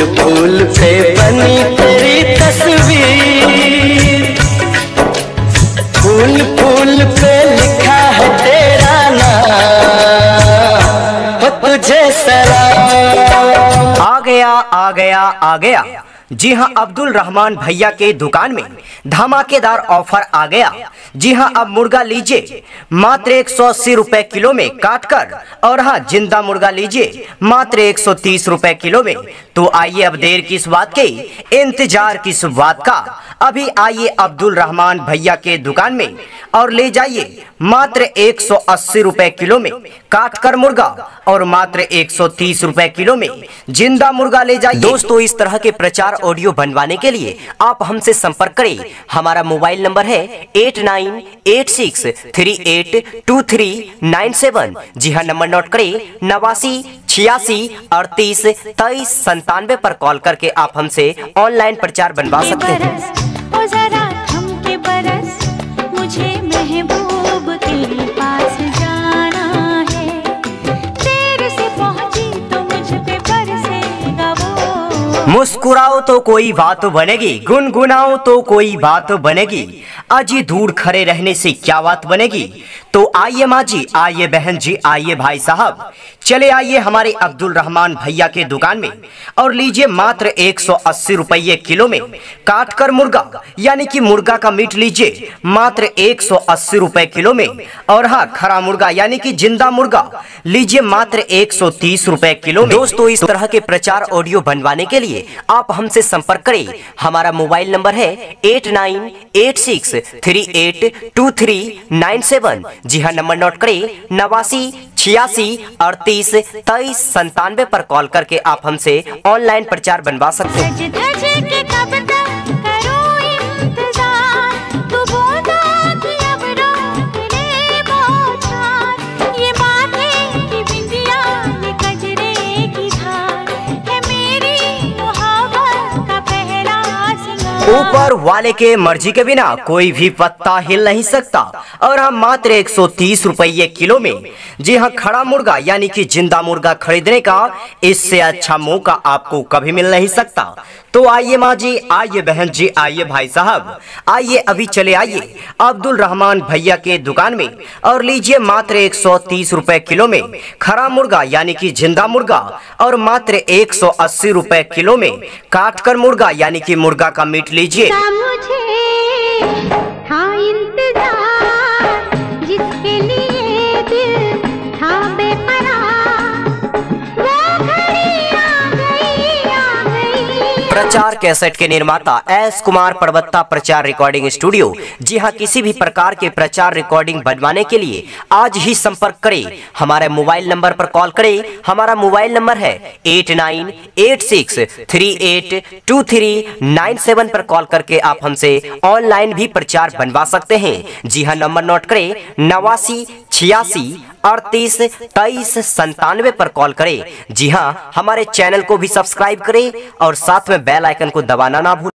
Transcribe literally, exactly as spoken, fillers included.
फूल पे बनी तेरी तस्वीर, फूल फूल पे लिखा है तेरा नाम, तुझे सलाम। आ गया आ गया आ गया। जी हां, अब्दुल रहमान भैया के दुकान में धमाकेदार ऑफर आ गया। जी हां, अब मुर्गा लीजिए मात्र एक सौ अस्सी रुपए किलो में काट कर, और हाँ जिंदा मुर्गा लीजिए मात्र एक सौ तीस रुपए किलो में। तो आइए, अब देर किस बात की, इंतजार किस बात का, अभी आइए अब्दुल रहमान भैया के दुकान में और ले जाइए मात्र एक सौ अस्सी रुपए किलो में काट कर मुर्गा, और मात्र एक सौ तीस रुपए किलो में जिंदा मुर्गा ले जाइए। दोस्तों, इस तरह के प्रचार ऑडियो बनवाने के लिए आप हमसे संपर्क करें। हमारा मोबाइल नंबर है eight nine eight six three eight two three nine seven. जी हाँ, नंबर नोट करें, नवासी छियासी अड़तीस तेईस संतानवे पर कॉल करके आप हमसे ऑनलाइन प्रचार बनवा सकते हैं। मुस्कुराओ तो कोई बात बनेगी, गुनगुनाओ तो कोई बात बनेगी, अजी दूर खड़े रहने से क्या बात बनेगी। तो आइए माँ जी, आइए बहन जी, आइए भाई साहब, चले आइए हमारे अब्दुल रहमान भैया के दुकान में और लीजिए मात्र एक सौ अस्सी रुपये किलो में काट कर मुर्गा, यानी कि मुर्गा का मीट लीजिए मात्र एक सौ अस्सी रुपए किलो में, और हाँ खरा मुर्गा यानी कि जिंदा मुर्गा लीजिए मात्र एक सौ तीस रुपए किलो में। दोस्तों, इस तरह के प्रचार ऑडियो बनवाने के लिए आप हमसे संपर्क करें। हमारा मोबाइल नंबर है eight nine eight six three eight two three nine seven. जी हाँ, नंबर नोट करें, नवासी छियासी अड़तीस तेईस संतानवे पर कॉल करके आप हमसे ऑनलाइन प्रचार बनवा सकते हैं। ऊपर वाले के मर्जी के बिना कोई भी पत्ता हिल नहीं सकता, और हम मात्र एक सौ तीस रुपये किलो में, जी हाँ खड़ा मुर्गा यानी कि जिंदा मुर्गा खरीदने का इससे अच्छा मौका आपको कभी मिल नहीं सकता। तो आइए माँ जी, आइए बहन जी, आइए भाई साहब, आइए अभी चले आइए अब्दुल रहमान भैया के दुकान में और लीजिए मात्र एक सौ तीस रुपए किलो में खरा मुर्गा यानी कि जिंदा मुर्गा, और मात्र एक सौ अस्सी रुपए किलो में काट कर मुर्गा यानी कि मुर्गा का मीट लीजिए। जिसके लिए दिल था बेकरार, वो घड़ी आ गई, आ गई। प्रचार कैसेट के निर्माता एस कुमार परबत्ता प्रचार रिकॉर्डिंग स्टूडियो। जी हाँ, किसी भी प्रकार के प्रचार रिकॉर्डिंग बनवाने के लिए आज ही संपर्क करें, हमारे मोबाइल नंबर पर कॉल करें। हमारा मोबाइल नंबर है eight nine eight six three eight two three nine seven पर कॉल करके आप हमसे ऑनलाइन भी प्रचार बनवा सकते हैं। जी हाँ, नंबर नोट करें, नवासी छियासी अड़तीस तेईस संतानवे पर कॉल करें। जी हाँ, हमारे चैनल को भी सब्सक्राइब करें और साथ में बेल आइकन को दबाना ना भूलें।